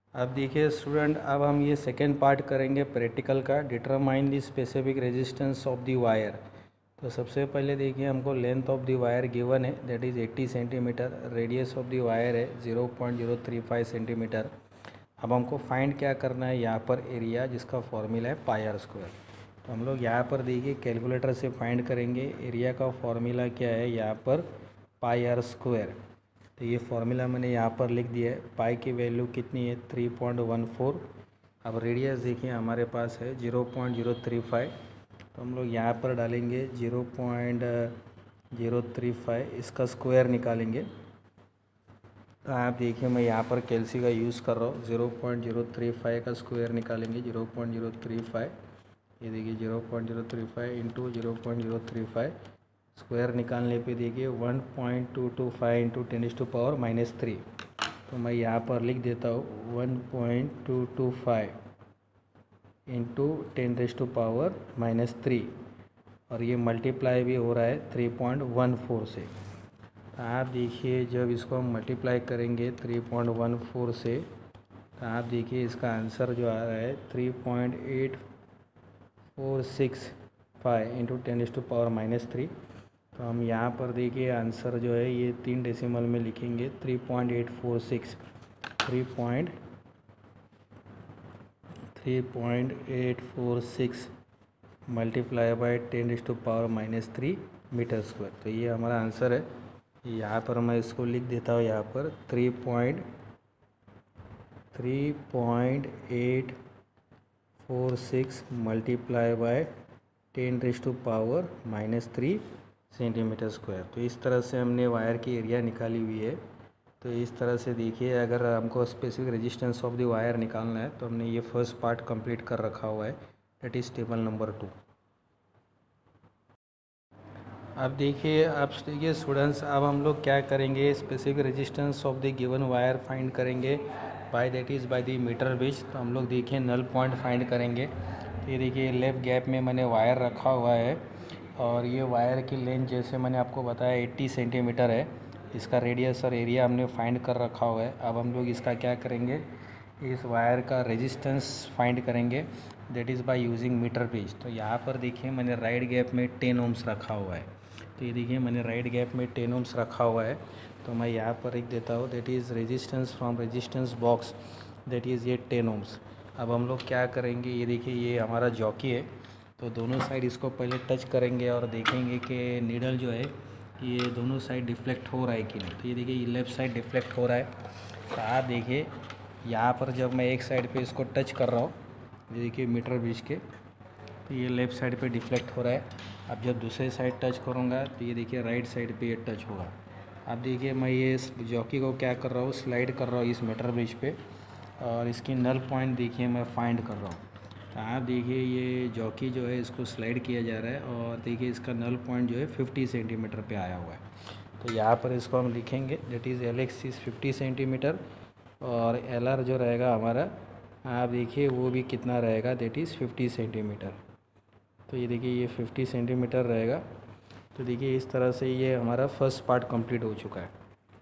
अब देखिए स्टूडेंट, अब हम ये सेकेंड पार्ट करेंगे प्रैक्टिकल का, determine the specific resistance of the wire. तो सबसे पहले देखिए हमको length of the wire given है, that is 80 centimetre. Radius of the wire है 0.035 सेंटीमीटर। अब हमको फाइंड क्या करना है, यहाँ पर एरिया जिसका फॉर्मूला है पाई आर स्क्वायर। तो हम लोग यहाँ पर देखिए कैलकुलेटर से फाइंड करेंगे। एरिया का फॉर्मूला क्या है यहाँ पर, पाई आर स्क्वायर। तो ये फॉर्मूला मैंने यहाँ पर लिख दिया है। पाई की वैल्यू कितनी है, 3.14। अब रेडियस देखिए हमारे पास है 0.035। तो हम लोग यहाँ पर डालेंगे 0.035, इसका स्क्वायर निकालेंगे। तो आप देखिए मैं यहाँ पर कैल्सी का यूज़ कर रहा हूँ। 0.035 का स्क्वायर निकालेंगे 0.035। ये देखिए 0.035 इंटू 0.035, स्क्वायर निकालने पे देखिए 1.225 इंटू 10⁻³ तो मैं यहाँ पर लिख देता हूँ 1.225 इंटू 10⁻³ और ये मल्टीप्लाई भी हो रहा है 3.14 से। तो आप देखिए जब इसको हम मल्टीप्लाई करेंगे 3.14 से, तो आप देखिए इसका आंसर जो आ रहा है 3.8465 इंटू 10⁻³ तो हम यहाँ पर देखिए आंसर जो है ये 3 डेसिमल में लिखेंगे 3.846 मल्टीप्लाई बाय 10⁻³ मीटर स्क्वायर। तो ये हमारा आंसर है। यहाँ पर मैं इसको लिख देता हूँ, यहाँ पर 3.846 मल्टीप्लाई बाय 10⁻³ सेंटीमीटर स्क्वायर। तो इस तरह से हमने वायर की एरिया निकाली हुई है। तो इस तरह से देखिए अगर हमको specific resistance of the wire निकालना है तो हमने ये फर्स्ट पार्ट कंप्लीट कर रखा हुआ है, दैट इज़ टेबल नंबर 2। अब देखिए स्टूडेंट्स, अब हम लोग क्या करेंगे, specific resistance of the given wire find करेंगे by that is by the metre base. तो हम लोग देखिए नल पॉइंट फाइंड करेंगे। तो ये देखिए लेफ़्ट गैप में मैंने वायर रखा हुआ है और ये वायर की लेंथ जैसे मैंने आपको बताया 80 सेंटीमीटर है। इसका रेडियस और एरिया हमने फाइंड कर रखा हुआ है। अब हम लोग इसका क्या करेंगे, इस वायर का रेजिस्टेंस फाइंड करेंगे, that is by using metre base. तो यहाँ पर देखिए मैंने राइट गैप में 10 ओम्स रखा हुआ है। तो ये देखिए मैंने राइट गैप में 10 ओम्स रखा हुआ है। तो मैं यहाँ पर लिख देता हूँ, that is resistance from resistance box, that is ये 10 ओम्स। अब हम लोग क्या करेंगे, ये देखिए ये हमारा जॉकी है। तो दोनों साइड इसको पहले टच करेंगे और देखेंगे कि नीडल जो है ये दोनों साइड डिफ्लेक्ट हो रहा है कि नहीं। तो ये देखिए ये लेफ़्ट साइड डिफ्लेक्ट हो रहा है। तो आप देखिए यहाँ पर जब मैं एक साइड पे इसको टच कर रहा हूँ, ये देखिए मीटर बीच के, तो ये लेफ़्ट साइड पे डिफ्लेक्ट हो रहा है। अब जब दूसरे साइड टच करूँगा तो ये देखिए राइट साइड पे ये टच होगा। अब देखिए मैं ये इस जॉकी को क्या कर रहा हूँ, स्लाइड कर रहा हूँ इस मीटर ब्रिज पे और इसकी नल पॉइंट देखिए मैं फाइंड कर रहा हूँ। तो आप देखिए ये जॉकी जो है इसको स्लाइड किया जा रहा है और देखिए इसका नल पॉइंट जो है 50 सेंटीमीटर पे आया हुआ है। तो यहाँ पर इसको हम लिखेंगे, that is LX is 50 centimetre और LR जो रहेगा हमारा, आप देखिए वो भी कितना रहेगा, दैट इज़ 50 सेंटीमीटर। तो ये देखिए ये 50 सेंटीमीटर रहेगा। तो देखिए इस तरह से ये हमारा फर्स्ट पार्ट कंप्लीट हो चुका है।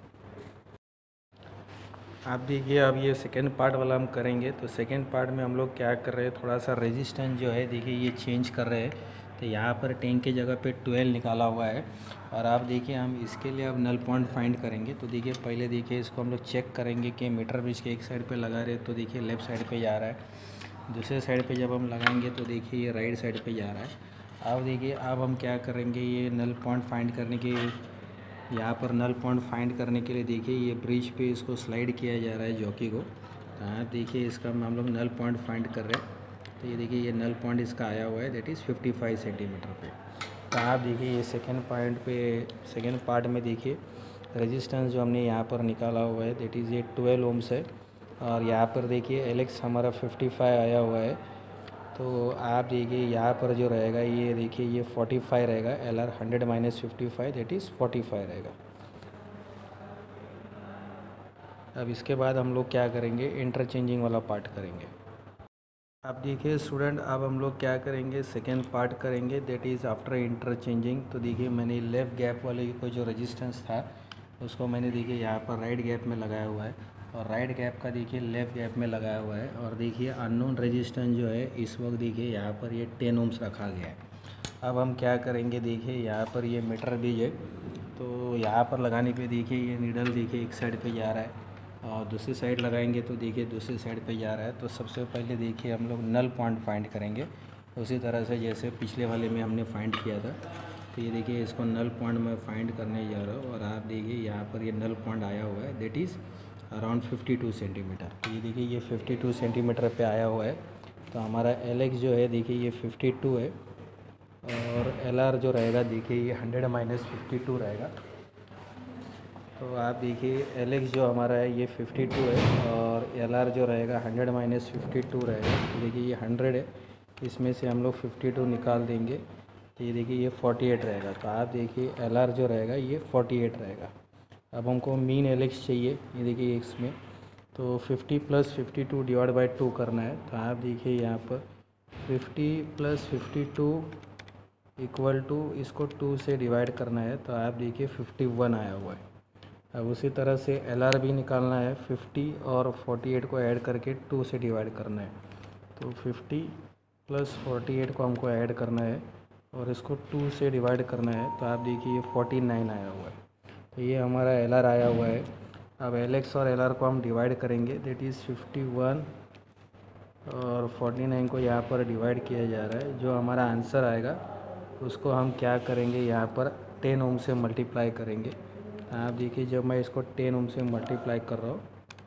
आप देखिए अब ये सेकेंड पार्ट वाला हम करेंगे। तो सेकेंड पार्ट में हम लोग क्या कर रहे हैं, थोड़ा सा रेजिस्टेंस जो है देखिए ये चेंज कर रहे हैं। तो यहाँ पर 10 की जगह पे 12 निकाला हुआ है और आप देखिए हम इसके लिए अब नल पॉइंट फाइंड करेंगे। तो देखिए पहले देखिए इसको हम लोग चेक करेंगे कि मीटर ब्रिज के एक साइड पे लगा रहे, तो देखिए लेफ़्ट साइड पे जा रहा है। दूसरे साइड पे जब हम लगाएंगे तो देखिए ये राइट साइड पे जा रहा है। अब देखिए अब हम क्या करेंगे, ये नल पॉइंट फाइंड करने के, यहाँ पर नल पॉइंट फाइंड करने के लिए देखिए ये ब्रिज पे इसको स्लाइड किया जा रहा है जॉकी को। तो आप देखिए इसका हम लोग नल पॉइंट फाइंड कर रहे हैं। तो ये देखिए ये नल पॉइंट इसका आया हुआ है, दैट इज़ 55 सेंटीमीटर पे। तो आप देखिए ये सेकेंड पार्ट में देखिए रेजिस्टेंस जो हमने यहाँ पर निकाला हुआ है, दैट इज़ ये 12 ओम्स है और यहाँ पर देखिए LX हमारा 55 आया हुआ है। तो आप देखिए यहाँ पर जो रहेगा ये देखिए ये 45 रहेगा, LR 100 माइनस 55 दैट इज़ 45 रहेगा। अब इसके बाद हम लोग क्या करेंगे, इंटरचेंजिंग वाला पार्ट करेंगे। अब देखिए स्टूडेंट, अब हम लोग क्या करेंगे, सेकेंड पार्ट करेंगे, दैट इज़ आफ्टर इंटरचेंजिंग। तो देखिए मैंने लेफ़्ट गैप वाले को जो रेजिस्टेंस था उसको मैंने देखिए यहाँ पर राइट गैप में लगाया हुआ है और राइट गैप का देखिए लेफ़्ट गैप में लगाया हुआ है। और देखिए अननोन रेजिस्टेंस जो है इस वक्त देखिए यहाँ पर ये 10 ओम्स रखा गया है। अब हम क्या करेंगे, देखिए यहाँ पर ये मीटर बीज है, तो यहाँ पर लगाने पे देखिए ये नीडल देखिए एक साइड पे जा रहा है और दूसरी साइड लगाएंगे तो देखिए दूसरी साइड पे जा रहा है। तो सबसे पहले देखिए हम लोग नल पॉइंट फाइंड करेंगे उसी तरह से जैसे पिछले वाले में हमने फाइंड किया था। तो ये देखिए इसको नल पॉइंट मैं फाइंड करने जा रहा हूँ और आप देखिए यहाँ पर ये नल पॉइंट आया हुआ है, दैट इज़ अराउंड 52 सेंटीमीटर। तो ये देखिए ये 52 सेंटीमीटर पे आया हुआ है। तो हमारा LX जो है देखिए ये 52 है और LR जो रहेगा देखिए ये 100 - 52 रहेगा। तो आप देखिए LX जो हमारा है ये 52 है और LR जो रहेगा 100 - 52 रहेगा। तो देखिए ये 100 है, इसमें से हम लोग 52 निकाल देंगे तो ये देखिए ये 48 रहेगा। तो आप देखिए LR जो रहेगा ये 48 रहेगा। अब हमको मीन LX चाहिए, ये देखिए इसमें तो 50 + 52 डिवाइड बाई 2 करना है। तो आप देखिए यहाँ पर 50 + 52 इक्वल टू इसको 2 से डिवाइड करना है। तो आप देखिए 51 आया हुआ है। अब उसी तरह से LR भी निकालना है, 50 और 48 को ऐड करके 2 से डिवाइड करना है। तो 50 + 48 को हमको ऐड करना है और इसको 2 से डिवाइड करना है। तो आप देखिए ये 49 आया हुआ है। तो ये हमारा LR आया हुआ है। अब LX और LR को हम डिवाइड करेंगे, दैट इज़ 51 और 49 को यहाँ पर डिवाइड किया जा रहा है। जो हमारा आंसर आएगा उसको हम क्या करेंगे, यहाँ पर 10 ओम से मल्टीप्लाई करेंगे। आप देखिए जब मैं इसको 10 ओम से मल्टीप्लाई कर रहा हूँ,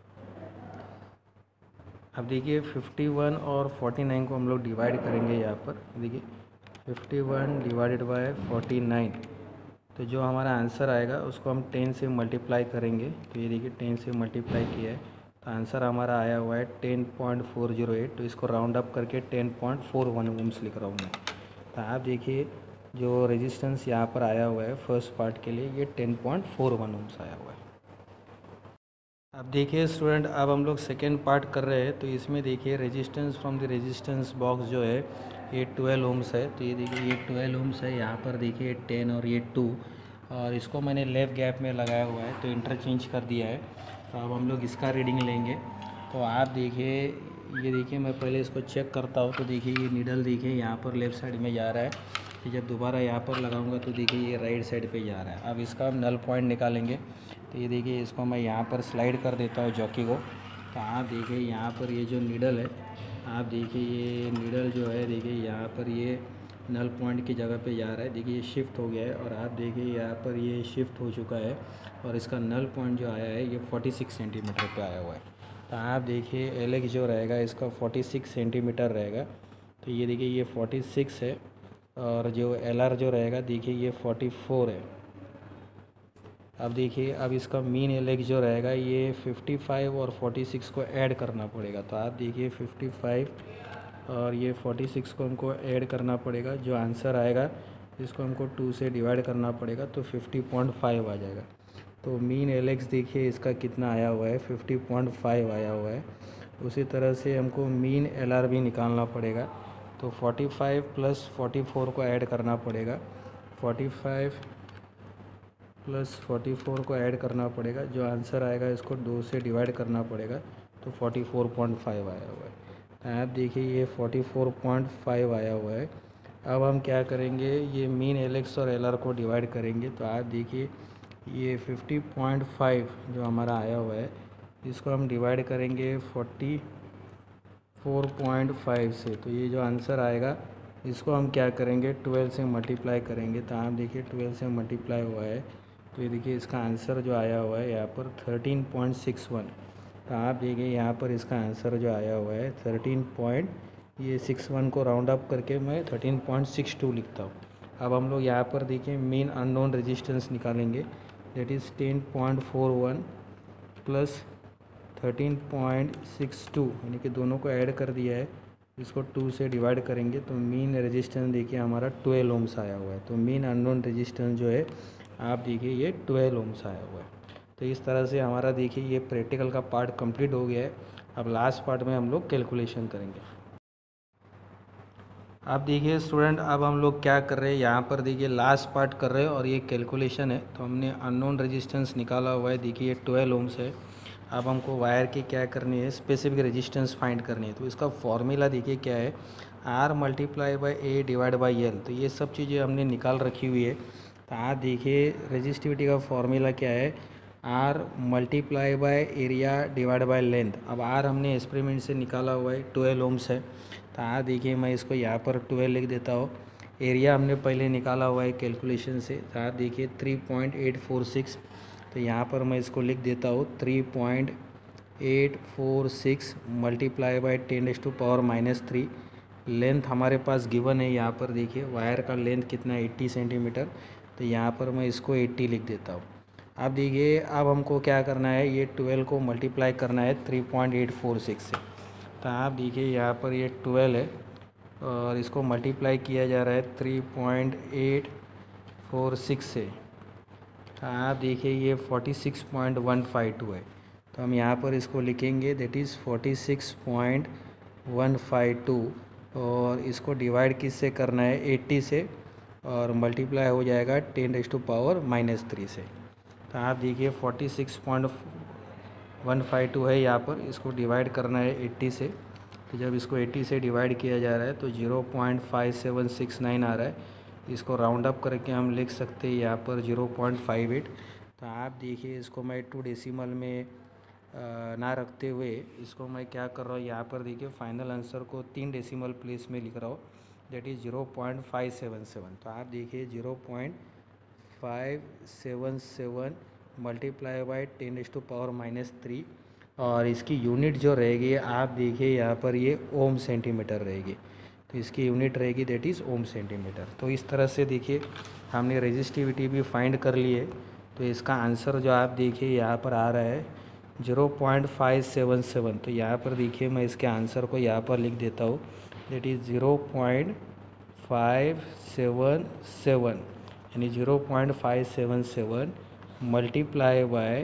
अब देखिए 51 और 49 को हम लोग डिवाइड करेंगे। यहाँ पर देखिए 51 डिवाइडेड बाय 49, तो जो हमारा आंसर आएगा उसको हम 10 से मल्टीप्लाई करेंगे। तो ये देखिए 10 से मल्टीप्लाई किया है तो आंसर हमारा आया हुआ है 10.408। तो इसको राउंड अप करके 10.41 ओम्स लिख रहा हूँ मैं। तो आप देखिए जो रेजिस्टेंस यहाँ पर आया हुआ है फर्स्ट पार्ट के लिए ये 10.41 ओम्स आया हुआ है। अब देखिए स्टूडेंट, अब हम लोग सेकेंड पार्ट कर रहे हैं। तो इसमें देखिए resistance from the resistance box जो है ये 12 ओम्स है। तो ये देखिए ये 12 ओम्स है, यहाँ पर देखिए 10 और ये 2 और इसको मैंने लेफ़्ट गैप में लगाया हुआ है तो इंटरचेंज कर दिया है। तो अब हम लोग इसका रीडिंग लेंगे। तो आप देखिए ये देखिए मैं पहले इसको चेक करता हूँ। तो देखिए ये नीडल देखिए यहाँ पर लेफ़्ट साइड में जा रहा है, तो जब दोबारा यहाँ पर लगाऊंगा तो देखिए ये राइट साइड पे जा रहा है। अब इसका हम नल पॉइंट निकालेंगे। तो ये देखिए इसको मैं यहाँ पर स्लाइड कर देता हूँ जॉकी को। तो आप देखिए यहाँ पर ये जो नीडल है, आप देखिए ये नीडल जो है देखिए यहाँ पर ये नल पॉइंट की जगह पे जा रहा है। देखिए ये शिफ्ट हो गया है और आप देखिए यहाँ पर ये शिफ्ट हो चुका है और इसका नल पॉइंट जो आया है ये 46 सेंटीमीटर पे आया हुआ है। तो आप देखिए LX जो रहेगा इसका 46 सेंटीमीटर रहेगा। तो ये देखिए ये 46 है और जो LR जो रहेगा देखिए ये 44 है। अब देखिए अब इसका मीन LX जो रहेगा ये 55 और 46 को ऐड करना पड़ेगा। तो आप देखिए 55 और ये 46 को हमको ऐड करना पड़ेगा। जो आंसर आएगा इसको हमको 2 से डिवाइड करना पड़ेगा तो 50.5 आ जाएगा। तो मीन LX देखिए इसका कितना आया हुआ है, 50.5 आया हुआ है। उसी तरह से हमको मीन LR भी निकालना पड़ेगा। तो 45 + 44 को ऐड करना पड़ेगा, 45 + 44 को ऐड करना पड़ेगा। जो आंसर आएगा इसको 2 से डिवाइड करना पड़ेगा तो 44.5 आया हुआ है। आप देखिए ये 44.5 आया हुआ है। अब हम क्या करेंगे, ये मीन LX और LR को डिवाइड करेंगे। तो आप देखिए ये 50.5 जो हमारा आया हुआ है इसको हम डिवाइड करेंगे 44.5 से। तो ये जो आंसर आएगा इसको हम क्या करेंगे 12 से मल्टीप्लाई करेंगे। तो आप देखिए 12 से मल्टीप्लाई हुआ है तो ये देखिए इसका आंसर जो आया हुआ है यहाँ पर 13.61। तो आप देखिए यहाँ पर इसका आंसर जो आया हुआ है 13.61 को राउंड अप करके मैं 13.62 लिखता हूँ। अब हम लोग यहाँ पर देखिए मेन अननोन रेजिस्टेंस निकालेंगे, दैट इज़ 10.41 + 13.62 यानी कि दोनों को ऐड कर दिया है, इसको 2 से डिवाइड करेंगे तो मीन रेजिस्टेंस देखिए हमारा 12 ओम्स आया हुआ है। तो मीन अननोन रेजिस्टेंस जो है आप देखिए ये 12 ओम्स आया हुआ है। तो इस तरह से हमारा देखिए ये प्रैक्टिकल का पार्ट कंप्लीट हो गया है। अब लास्ट पार्ट में हम लोग कैलकुलेशन करेंगे। आप देखिए स्टूडेंट, अब हम लोग क्या कर रहे हैं, यहाँ पर देखिए लास्ट पार्ट कर रहे हैं और ये कैलकुलेशन है। तो हमने अननोन रेजिस्टेंस निकाला हुआ है, देखिए ये 12 ओम्स है। अब हमको वायर की क्या करनी है, स्पेसिफिक रेजिस्टेंस फाइंड करनी है। तो इसका फॉर्मूला देखिए क्या है, R multiply by A divide by L. तो ये सब चीज़ें हमने निकाल रखी हुई है। तो आप देखिए रेजिस्टिविटी का फॉर्मूला क्या है, R multiply by area divide by length. अब R हमने एक्सपेरिमेंट से निकाला हुआ है 12 ओम्स है। तो आप देखिए मैं इसको यहाँ पर 12 लिख देता हूँ। एरिया हमने पहले निकाला हुआ है कैलकुलेशन से। तो आप देखिए 3.846। तो यहाँ पर मैं इसको लिख देता हूँ 3.846 मल्टीप्लाई बाय 10⁻⁻3। लेंथ हमारे पास गिवन है, यहाँ पर देखिए वायर का लेंथ कितना है 80 सेंटीमीटर। तो यहाँ पर मैं इसको 80 लिख देता हूँ। अब देखिए अब हमको क्या करना है, ये 12 को मल्टीप्लाई करना है 3.846 से। तो आप देखिए यहाँ पर ये 12 है और इसको मल्टीप्लाई किया जा रहा है 3.846 से। तो आप देखिए ये 46.152 है। तो हम यहाँ पर इसको लिखेंगे दैट इज़ 46.152 और इसको डिवाइड किससे करना है 80 से और मल्टीप्लाई हो जाएगा 10⁻⁻3 से। तो आप देखिए 46.152 है यहाँ पर, इसको डिवाइड करना है 80 से। तो जब इसको 80 से डिवाइड किया जा रहा है तो 0.5769 आ रहा है। इसको राउंड अप करके हम लिख सकते हैं यहाँ पर 0.58। तो आप देखिए इसको मैं 2 डेसिमल में ना रखते हुए इसको मैं क्या कर रहा हूँ, यहाँ पर देखिए फाइनल आंसर को 3 डेसिमल प्लेस में लिख रहा हूँ, दैट इज़ 0.577। तो आप देखिए 0.577 मल्टीप्लाई बाय 10⁻⁻3 और इसकी यूनिट जो रहेगी आप देखिए यहाँ पर ये ओम सेंटीमीटर रहेगी। तो इसकी यूनिट रहेगी दैट इज़ ओम सेंटीमीटर। तो इस तरह से देखिए हमने रेजिस्टिविटी भी फाइंड कर ली है। तो इसका आंसर जो आप देखिए यहाँ पर आ रहा है 0.577। तो यहाँ पर देखिए मैं इसके आंसर को यहाँ पर लिख देता हूँ, दैट इज़ 0.577 यानी 0.577 मल्टीप्लाई बाय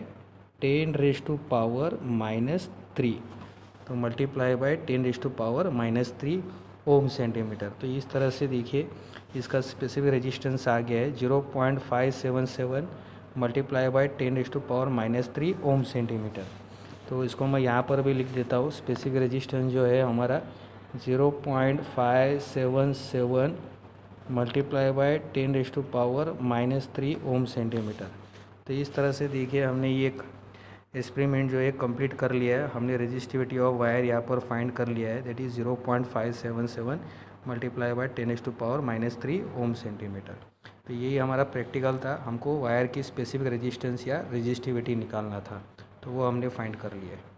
10⁻⁻3। तो मल्टीप्लाई बाय 10⁻⁻3 ओम सेंटीमीटर। तो इस तरह से देखिए इसका स्पेसिफिक रेजिस्टेंस आ गया है 0.577 मल्टीप्लाई बाय 10⁻⁻3 ओम सेंटीमीटर। तो इसको मैं यहाँ पर भी लिख देता हूँ, स्पेसिफिक रेजिस्टेंस जो है हमारा 0.577 मल्टीप्लाई बाय 10⁻⁻3 ओम सेंटीमीटर। तो इस तरह से देखिए हमने ये एक एक्सपेरिमेंट जो है कंप्लीट कर लिया है। हमने रेजिस्टिविटी ऑफ वायर यहाँ पर फाइंड कर लिया है, that is 0.577 multiply by 10⁻⁻3 ohm centimetre. तो यही हमारा प्रैक्टिकल था, हमको वायर की स्पेसिफिक रेजिस्टेंस या रेजिस्टिविटी निकालना था, तो वो हमने फाइंड कर लिया है।